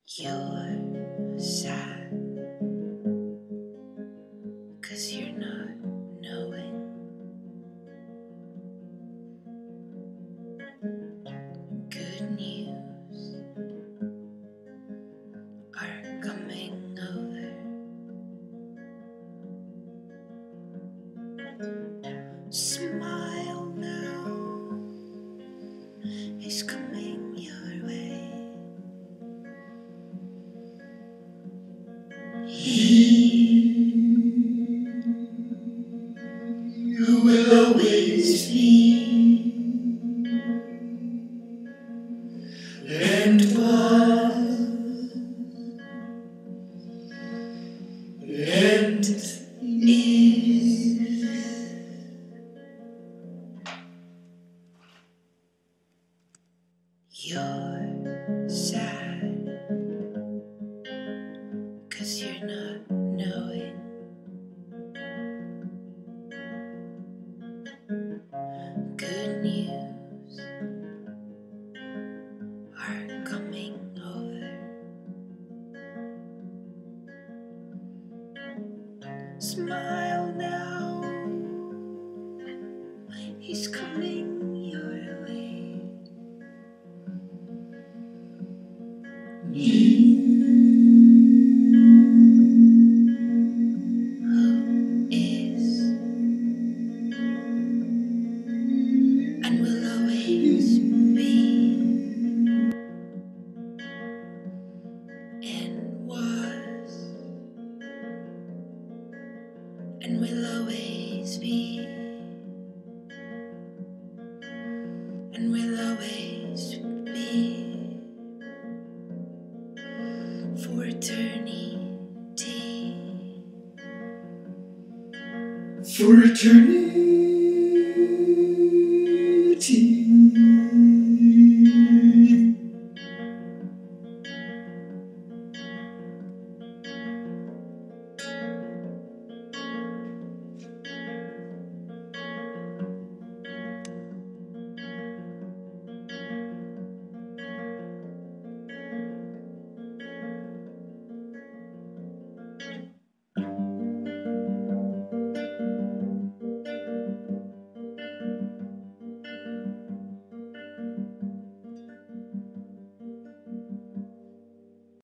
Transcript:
You're sad, 'cause you're not knowing. Good news are coming over. Smile now, he's coming your way. He who will always be and was and is. You're sad, 'cause you're not knowing. Good news are coming over. Smile now, he's coming your way. Who is and will always be and was and will always be and will always be for eternity. For eternity.